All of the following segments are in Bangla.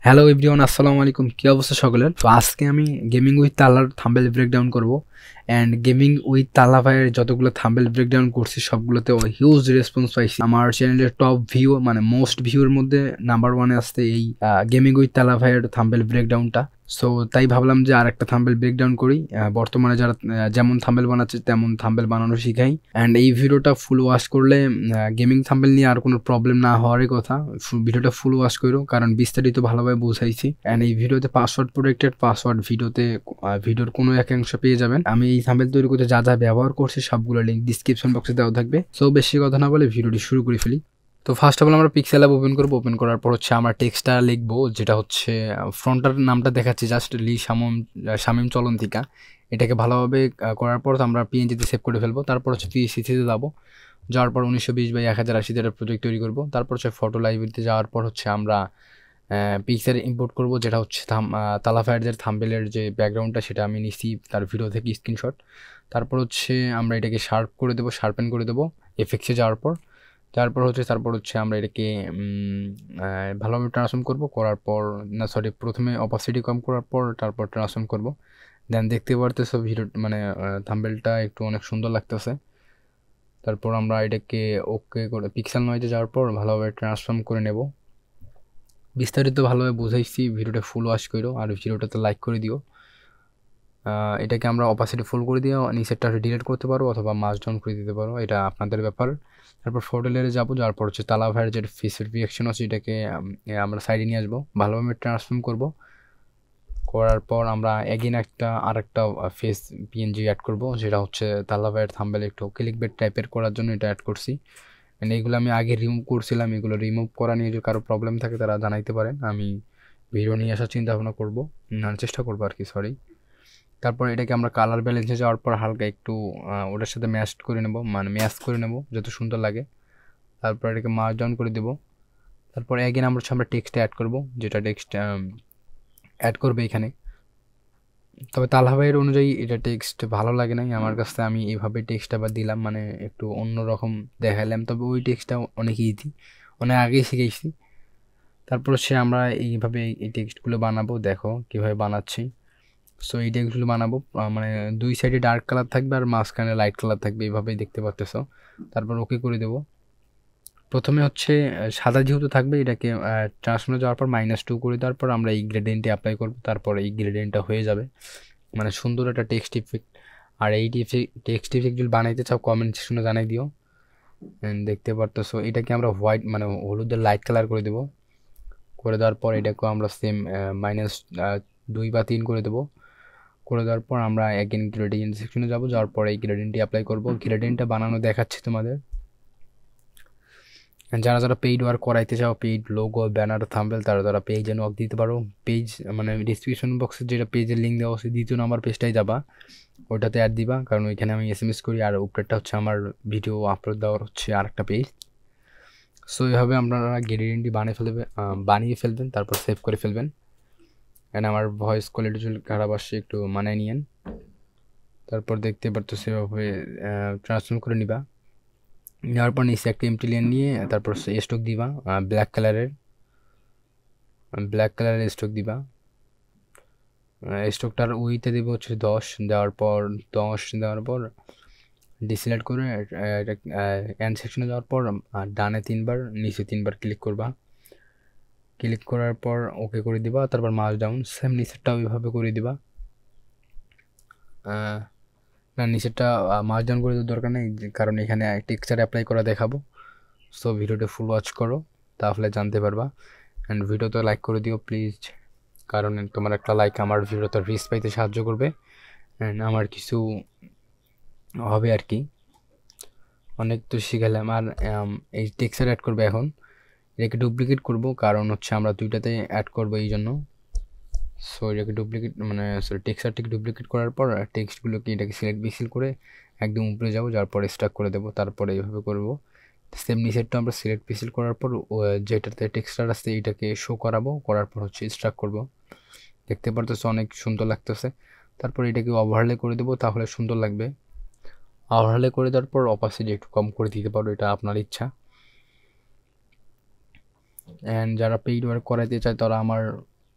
হ্যালো এভরিওয়ান, আসসালামু আলাইকুম। কী অবস্থা সকলের? তো আজকে আমি গেমিং উইথ তাল্লার থাম্বেল ব্রেকডাউন করব। অ্যান্ড গেমিং উইথ তাল্লা ভাইয়ের যতগুলো থাম্বেল ব্রেকডাউন করছি সবগুলোতে হিউজ রেসপন্স পাইছি। আমার চ্যানেলের টপ ভিউ মানে মোস্ট ভিউর মধ্যে নাম্বার ওয়ানে আসছে এই গেমিং উইথ তাল্লা ভাইয়ের থাম্বেল ব্রেকডাউনটা। সো তাই ভাবলাম যে আর একটা থাম্বেল ব্রেকডাউন করি। বর্তমানে যারা যেমন থাম্বেল বানাচ্ছে তেমন থাম্বেল বানানো শিখাই। অ্যান্ড এই ভিডিওটা ফুল ওয়াশ করলে গেমিং থাম্বেল নিয়ে আর কোনো প্রবলেম না হওয়ারই কথা। ভিডিওটা ফুল ওয়াশ করো, কারণ বিস্তারিত ভালোভাবে বুঝাইছি। অ্যান্ড এই ভিডিওতে পাসওয়ার্ড প্রোটেক্টেড, পাসওয়ার্ড ভিডিওর কোনো একাংশ পেয়ে যাবেন। আমি এই থাম্বেল তৈরি করতে যা যা ব্যবহার করছি সবগুলো লিঙ্ক ডিসক্রিপশন বক্সে দেওয়া থাকবে। সো বেশি কথা না বলে ভিডিওটি শুরু করে ফেলি। তো ফার্স্ট অফ অল আমরা পিক্সেল অ্যাপ ওপেন করবো। ওপেন করার পর হচ্ছে আমরা টেক্সটটা লিখবো, যেটা হচ্ছে ফ্রন্টার নামটা দেখাচ্ছি জাস্ট শামীম চলন্তিকা। এটাকে ভালোভাবে করার পর আমরা পিএনজিতে সেভ করে ফেলবো। তারপর হচ্ছে পিএসিতে যাবো, যাওয়ার পর 1920x1080 একটা প্রজেক্ট তৈরি করবো। তারপর হচ্ছে ফটো লাইব্রেরিতে যাওয়ার পর হচ্ছে আমরা পিক্সেল ইম্পোর্ট করবো, যেটা হচ্ছে তালাফায়ারদের থাম্বেলের যে ব্যাকগ্রাউন্ডটা সেটা আমি নিচ্ছি তার ভিডিও থেকে স্ক্রিনশট। তারপর হচ্ছে আমরা এটাকে শার্পেন করে দেবো এফেক্টসে যাওয়ার পর। তারপর হচ্ছে আমরা এটাকে ভালোভাবে ট্রান্সফর্ম করবো। প্রথমে অপাসিটি কম করার পর তারপর ট্রান্সফর্ম করবো। দেন দেখতে পারতেছো ভিডিও থাম্বেলটা একটু অনেক সুন্দর লাগতেছে। তারপর আমরা এটাকে ওকে করে পিক্সেল নয়েজে যাওয়ার পর ভালোভাবে ট্রান্সফর্ম করে নেব। বিস্তারিত ভালোভাবে বুঝাইছি, ভিডিওটা ফুল ওয়াশ করো আর ভিডিওটাতে লাইক করে দিও। এটাকে আমরা অপাসিটি ফুল করে দিও, নিচেরটা ডিলিট করতে পারো অথবা মার্জ ডাউন করে দিতে পারো, এটা আপনাদের ব্যাপার। তারপর ফটো লেয়ারে যাবো, যাওয়ার পর হচ্ছে তালা ভাইয়ের যে ফেসের রিয়াকশন আছে এটাকে আমরা সাইডে নিয়ে আসবো, ভালোভাবে ট্রান্সফর্ম করার পর আমরা আরেকটা ফেস পিএনজি অ্যাড করব, যেটা হচ্ছে তালা ভাইয়ের থাম্বেল একটু ক্লিকবেট টাইপের করার জন্য এটা অ্যাড করছি। এইগুলো আমি আগে রিমুভ করছিলাম, এগুলো রিমুভ করা নিয়ে যদি কারো প্রবলেম থাকে তারা জানাইতে পারেন, আমি ভিডিও নিয়ে আসার চিন্তা ভাবনা করবো, চেষ্টা করবো আর কি, সরি। তারপর এটাকে আমরা কালার ব্যালেন্সে যাওয়ার পর হালকা একটু ওটার সাথে ম্যাচ করে নেব যত সুন্দর লাগে। তারপর এটাকে মার্জ ডাউন করে দেবো। তারপর অ্যাগেন আমরা টেক্সট অ্যাড করব, যেটা টেক্সট অ্যাড করবে এখানে। তবে তালহা ভাইয়ের অনুযায়ী এটা টেক্সট ভালো লাগে নাই আমার কাছে, আমি এইভাবে টেক্সটটা আবার দিলাম, মানে একটু অন্যরকম দেখালাম। তবে ওই টেক্সটটা অনেক ইজি, অনেক আগেই শিখেছি। তারপর হচ্ছে আমরা এইভাবে এই টেক্সটগুলো বানাবো, দেখো কীভাবে বানাচ্ছি। সো এই টেক্সটগুলো বানাবো, মানে দুই সাইডে ডার্ক কালার থাকবে আর মাঝখানে লাইট কালার থাকবে, এইভাবেই দেখতে পাচ্তেছো। তারপর ওকে করে দেবো। প্রথমে হচ্ছে সাদা যেহেতু থাকবে, এটাকে ট্রান্সফর্মে যাওয়ার পর -2 করে দেওয়ার পর আমরা এই গ্রেডিয়েন্টে অ্যাপ্লাই করবো। তারপর এই গ্রেডিয়েন্টটা হয়ে যাবে, মানে সুন্দর একটা টেক্সট ইফেক্ট। আর এই টেক্সট ইফেক্ট যদি বানাইতে চাও কমেন্ট সেকশনে জানাই দিও। দেখতে পারতেছো এটাকে আমরা হোয়াইট মানে হলুদের লাইট কালার করে দেবো। করে দেওয়ার পর এটাকে আমরা সেম -2 বা 3 করে দেবো। করে দেওয়ার পর আমরা অ্যাগেন গ্রেডিয়েন্ট সেকশনে যাবো, যাওয়ার পর এই গ্রেডিয়েন্টটি অ্যাপ্লাই করবো। গ্রেডিয়েন্টটা বানানো দেখাচ্ছি তোমাদের। যারা পেইড ওয়ার্ক করাইতে চাও, পেইড লোগো, ব্যানার, থাম্বনেল, তারা পেজে নক দিতে পারো। পেজ মানে ডিসক্রিপশন বক্সে যেটা পেজের লিঙ্ক দেওয়া আছে 2য় নাম্বার পেজটাই যাবা, ওটাতে অ্যাড দিবা, কারণ ওইখানে আমি এসএমএস করি। আর উপরেরটা হচ্ছে আমার ভিডিও আপলোড দেওয়ার হচ্ছে আরেকটা পেজ। সো এইভাবে আপনারা গ্রেডিয়েন্টটি বানিয়ে ফেলবেন, তারপর সেভ করে ফেলবেন। অ্যান্ড আমার ভয়েস কোয়ালিটি যদি খারাপ আসছে একটু মানায় নিয়েন। তারপর দেখতে পারতো সেভাবে ট্রান্সফর্ম করে নিবা। নেওয়ার পর নিচে একটা এমটি লেন নিয়ে তারপর স্ট্রোক দিবা, ব্ল্যাক কালারের স্ট্রোক দিবা। স্ট্রোকটার উইতে দেবো হচ্ছে 10, দেওয়ার পর ডিসিলেক্ট করে এন্ড সেকশনে যাওয়ার পর ডানে 3বার নিচে 3বার ক্লিক করবা। ক্লিক করার পর ওকে করে দিবা, তারপর মার্জ ডাউন সেম নিচেরটা ওইভাবে করে দিবা। না, নিচেরটা মার্জ ডাউন করে দেওয়ার দরকার নেই, কারণ এখানে টেক্সচার অ্যাপ্লাই করা দেখাবো। সো ভিডিওটা ফুল ওয়াচ করো, তাহলে জানতে পারবা। অ্যান্ড ভিডিওতে লাইক করে দিও প্লিজ, কারণ তোমার একটা লাইক আমার ভিডিওতে রিচ পাইতে সাহায্য করবে। অ্যান্ড আমার কিছু হবে আর কি, অনেক তো শিখালাম। আর এই টেক্সচার অ্যাড করবে, এখন এটাকে ডুপ্লিকেট করব, কারণ হচ্ছে আমরা দুইটাতে অ্যাড করবো এই জন্য। সো এটাকে টেক্সচারটিকে ডুপ্লিকেট করার পর টেক্সটগুলোকে এটাকে সিলেক্ট পিক্সেল করে একদম উপরে যাবো, যার পরে স্টাক করে দেবো। তারপরে এইভাবে করবো। সেম নিচেরটা আমরা সিলেক্ট পিক্সেল করার পর যেটাতে টেক্সচার আসছে এটাকে শো করার পর হচ্ছে স্ট্রাক করব। দেখতে পারতেছে অনেক সুন্দর লাগতেছে। তারপর এটাকে ওভারলে করে দেবো, তাহলে সুন্দর লাগবে। ওভারলে করে দেওয়ার পর অপাসিটি একটু কম করে দিতে পারো, এটা আপনার ইচ্ছা। অ্যান্ড যারা পেইড ওয়ার্ক করাইতে চায় তারা আমার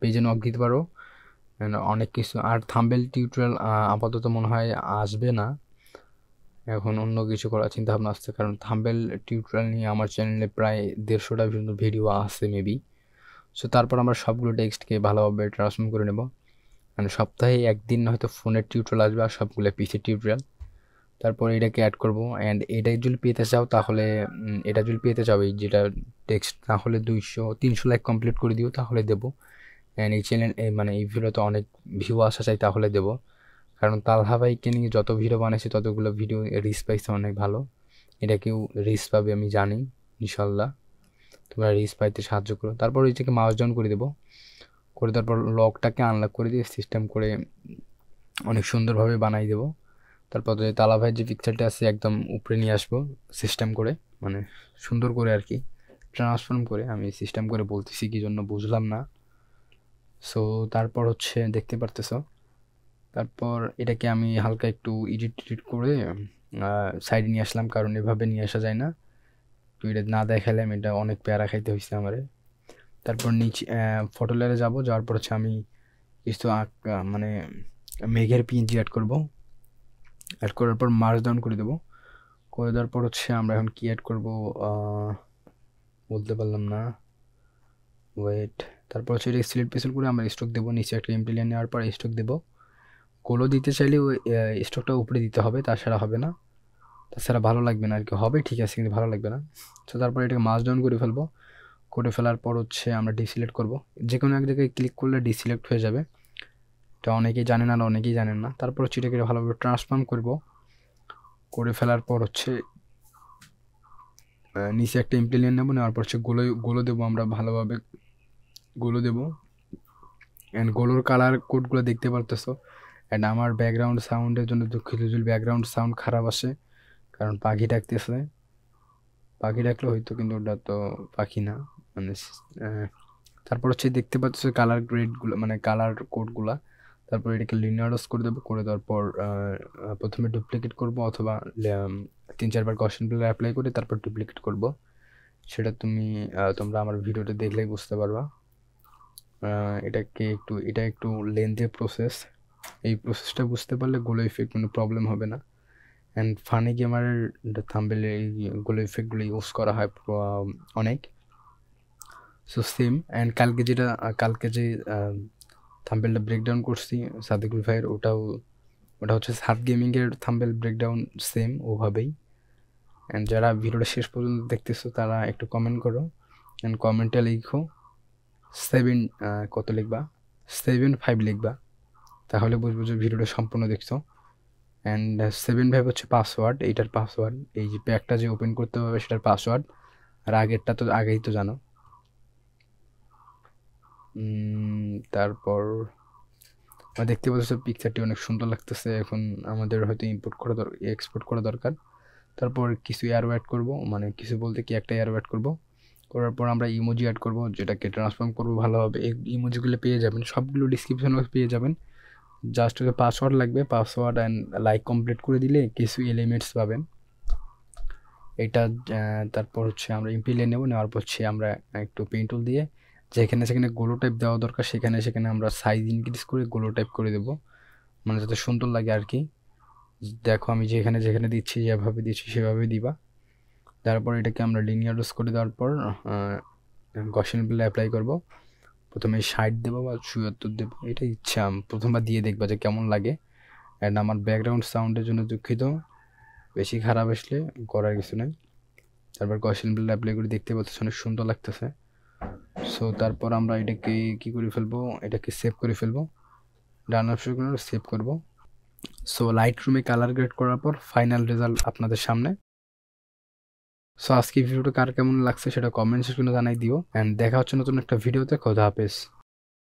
পেজে নক দিতে পারো। অনেক কিছু আর থাম্বনেল টিউটোরিয়াল আপাতত মনে হয় আসবে না, এখন অন্য কিছু করার চিন্তা ভাবনা আসছে, কারণ থাম্বনেল টিউটোরিয়াল নিয়ে আমার চ্যানেলে প্রায় 150টা ভিডিও আছে মেবি। সো তারপর আমরা সবগুলো টেক্সটকে ভালোভাবে ট্রান্সফর্ম করে নেব। মানে সপ্তাহে একদিন হয়তো ফোনের টিউটোরিয়াল আসবে আর সবগুলো পিসি টিউটোরিয়াল। তারপর এটাকে অ্যাড করব, অ্যান্ড এটা যদি পেতে চাও তাহলে এটা যদি পেতে চাও এই যেটা টেক্সট, তাহলে 200-300 লাইক কমপ্লিট করে দিও, তাহলে দেবো। অ্যান্ড এই চ্যানেল মানে এই ভিডিওতে অনেক ভিউ আসা চাই, তাহলে দেবো। কারণ তালহা ভাইকে নিয়ে যত ভিডিও বানিয়েছি ততগুলো ভিডিও রিচ পাইছে অনেক ভালো। এটা কেউ রিচ পাবে আমি জানি, ইনশাল্লাহ তোমরা রিচ পাইতে সাহায্য করো। তারপর এটাকে মাউস ডাউন করে দেবো, করে তারপর লকটাকে আনলক করে দিয়ে সিস্টেম করে অনেক সুন্দরভাবে বানাই দেবো। তারপর যে তালা ভাইয়ের যে পিকচারটা আছে একদম উপরে নিয়ে আসবো সিস্টেম করে, মানে সুন্দর করে আর কি ট্রান্সফর্ম করে। আমি সিস্টেম করে বলতেছি কি জন্য বুঝলাম না। সো তারপর হচ্ছে দেখতে পারতেছো, তারপর এটাকে আমি হালকা একটু এডিট করে সাইডে নিয়ে আসলাম, কারণ এভাবে নিয়ে আসা যায় না। তো এটা না দেখালাম, এটা অনেক প্যারা খাইতে হয়েছে আমারে। তারপর নিচে ফটো লেয়ারে যাবো, যাওয়ার পর হচ্ছে আমি কিছু মানে মেঘের পিএনজি অ্যাড করবো। অ্যাড করার পর মার্জ ডাউন করে দেবো, করে দেওয়ার পর হচ্ছে আমরা এখন কি অ্যাড করবো বলতে পারলাম না, ওয়েট। তারপর হচ্ছে এটা সিলেক্ট পেসেল করে আমরা স্টক দেবো, নিচে একটা এমটি লাইন নেওয়ার পর স্টক দেবো। গোলও দিতে চাইলে ওই স্টকটা উপরে দিতে হবে, তাছাড়া হবে না, তাছাড়া ভালো লাগবে না আর কি। হবে ঠিক আছে, কিন্তু ভালো লাগবে না। তো তারপর এটাকে মার্জ ডাউন করে ফেলবো, করে ফেলার পর হচ্ছে আমরা ডিসিলেক্ট করবো। যে কোনো এক জায়গায় ক্লিক করলে ডিসিলেক্ট হয়ে যাবে, এটা অনেকেই জানেন আর অনেকেই জানেন না। তারপর হচ্ছে এটাকে ভালোভাবে ট্রান্সফর্ম করবো, করে ফেলার পর হচ্ছে নিচে একটা এমটি লাইন নেবো, নেওয়ার পর হচ্ছে গোলো দেবো, আমরা ভালোভাবে গোলো দেবো। অ্যান্ড গোলোর কালার কোডগুলো দেখতে পারতেছো। অ্যান্ড আমার ব্যাকগ্রাউন্ড সাউন্ডের জন্য দুঃখিত যদি ব্যাকগ্রাউন্ড সাউন্ড খারাপ আসে, কারণ পাখি ডাকতেছে। পাখি ডাকলে হয়তো, কিন্তু ওটা তো পাখি না মানে। তারপর হচ্ছে দেখতে পাচ্ছ কালার গ্রেডগুলো, মানে কালার কোডগুলা। তারপর এটাকে লিনিয়ারস করে দেবো, করে দেওয়ার পর প্রথমে ডুপ্লিকেট করব, অথবা 3-4 বার গসিয়ন ব্লার অ্যাপ্লাই করে তারপর ডুপ্লিকেট করব। সেটা তোমরা আমার ভিডিওটা দেখলেই বুঝতে পারবা। এটা একটু লেন্থি প্রসেস, এই প্রসেসটা বুঝতে পারলে গ্লো ইফেক্ট কোনো প্রবলেম হবে না। অ্যান্ড ফানি গেমারের থাম্বনেলে এই গ্লো ইফেক্টগুলো ইউজ করা হয় অনেক। So same. অ্যান্ড কালকে যে থাম্বনেলটা ব্রেকডাউন করছি সাদিকুল ভাইয়ের, ওটা হচ্ছে সাত গেমিংয়ের থাম্বনেল ব্রেকডাউন, সেম ওভাবেই। অ্যান্ড যারা ভিডিওটা শেষ পর্যন্ত দেখতেছো তারা একটু কমেন্ট করো, অ্যান্ড কমেন্টে লিখো 7 কত লিখবা, 7-5 লিখবা, তাহলে বুঝবো যে ভিডিওটা সম্পূর্ণ দেখছো। অ্যান্ড 7-5 হচ্ছে পাসওয়ার্ড, এইটার পাসওয়ার্ড, এই যে প্যাকটা যে ওপেন করতে হবে সেটার পাসওয়ার্ড। আর আগেরটা তো আগেই তো জানো। তারপর দেখতে পাচ্ছ পিকচারটি অনেক সুন্দর লাগতেছে। এখন আমাদের হয়তো এক্সপোর্ট করা দরকার। তারপর কিছু এয়ারো অ্যাড করবো, মানে কিছু বলতে কি একটা এয়ারো অ্যাড করবো। করার পর আমরা ইমোজি অ্যাড করবো, যেটাকে ট্রান্সফর্ম করবো ভালোভাবে। এই ইমোজিগুলো পেয়ে যাবেন, সবগুলো ডিসক্রিপশনে পেয়ে যাবেন। জাস্ট পাসওয়ার্ড লাগবে, পাসওয়ার্ড অ্যান্ড লাইক কমপ্লিট করে দিলে কিছু এলিমেন্টস পাবেন। এটা তারপর হচ্ছে আমরা ইম্পিলে নেওয়ার পর হচ্ছে আমরা একটু পেইন্ট টুল দিয়ে যেখানে গোলো টাইপ দেওয়া দরকার সেখানে আমরা সাইজ ইনক্রিজ করে গোলো টাইপ করে দেবো, মানে যাতে সুন্দর লাগে আর কি। দেখো আমি যেখানে দিচ্ছি, যেভাবে দিচ্ছি সেভাবে দিবা। তারপর এটাকে আমরা লিনিয়ারস করে দেওয়ার পর গসিয়ন ব্লার অ্যাপ্লাই করব। প্রথমে 60 দেবো বা 77 দেবো, এটা ইচ্ছা, প্রথমবার দিয়ে দেখবা যে কেমন লাগে। অ্যান্ড আমার ব্যাকগ্রাউন্ড সাউন্ডের জন্য দুঃখিত, বেশি খারাপ আসলে করার কিছু নেই। তারপর গসিয়ন ব্লার অ্যাপ্লাই করে দেখতে পাচ্ছি অনেক সুন্দর লাগতেছে। সো তারপর আমরা এটাকে কি করে ফেলবো, এটাকে সেভ করে ফেলবো, ডান অপশন সেভ করব। সো লাইট রুমে কালার গ্রেড করার পর ফাইনাল রেজাল্ট আপনাদের সামনে। সো আজকে ভিডিওটা কার কেমন লাগছে সেটা কমেন্ট সেকশনে জানাই দিও। অ্যান্ড দেখা হচ্ছে নতুন একটা ভিডিওতে। খোদা হাফেজ।